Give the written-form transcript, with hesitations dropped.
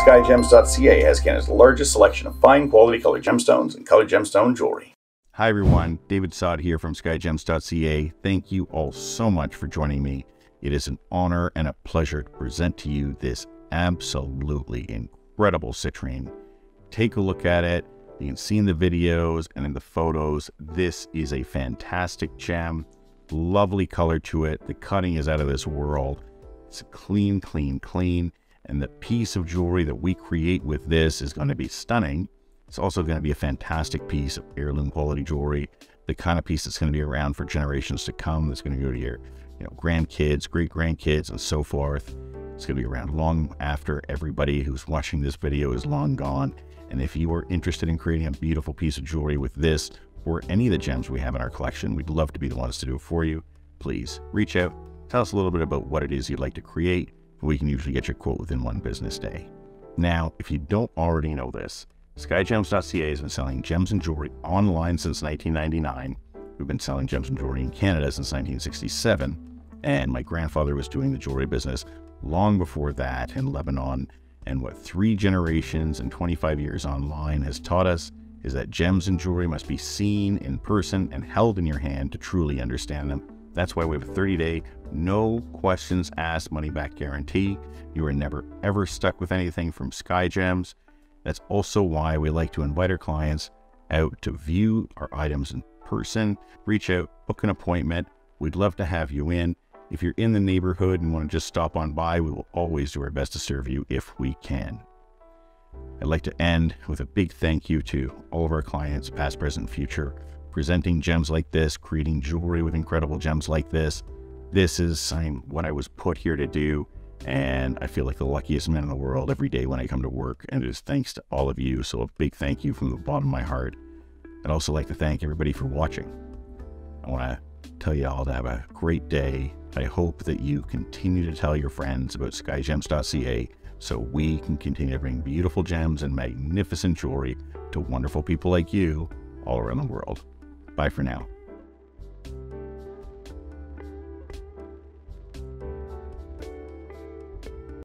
Skyjems.ca has Canada's largest selection of fine quality colored gemstones and colored gemstone jewelry. Hi everyone, David Sod here from Skyjems.ca. Thank you all so much for joining me. It is an honor and a pleasure to present to you this absolutely incredible citrine. Take a look at it. You can see in the videos and in the photos, this is a fantastic gem. Lovely color to it. The cutting is out of this world. It's clean, clean, clean. And the piece of jewelry that we create with this is going to be stunning. It's also going to be a fantastic piece of heirloom quality jewelry. The kind of piece that's going to be around for generations to come. That's going to go to your grandkids, great-grandkids, and so forth. It's going to be around long after everybody who's watching this video is long gone. And if you are interested in creating a beautiful piece of jewelry with this or any of the gems we have in our collection, we'd love to be the ones to do it for you. Please reach out. Tell us a little bit about what it is you'd like to create. We can usually get your quote within one business day. Now, if you don't already know this, Skyjems.ca has been selling gems and jewelry online since 1999. We've been selling gems and jewelry in Canada since 1967. And my grandfather was doing the jewelry business long before that in Lebanon. And what 3 generations and 25 years online has taught us is that gems and jewelry must be seen in person and held in your hand to truly understand them. That's why we have a 30-day, no questions asked money-back guarantee. You are never, ever stuck with anything from Skyjems. That's also why we like to invite our clients out to view our items in person. Reach out, book an appointment. We'd love to have you in. If you're in the neighborhood and want to just stop on by, we will always do our best to serve you if we can. I'd like to end with a big thank you to all of our clients, past, present, future, presenting gems like this, creating jewelry with incredible gems like this. This is what I was put here to do, and I feel like the luckiest man in the world every day when I come to work, and it is thanks to all of you, so a big thank you from the bottom of my heart. I'd also like to thank everybody for watching. I want to tell you all to have a great day. I hope that you continue to tell your friends about Skyjems.ca so we can continue to bring beautiful gems and magnificent jewelry to wonderful people like you all around the world. Bye for now.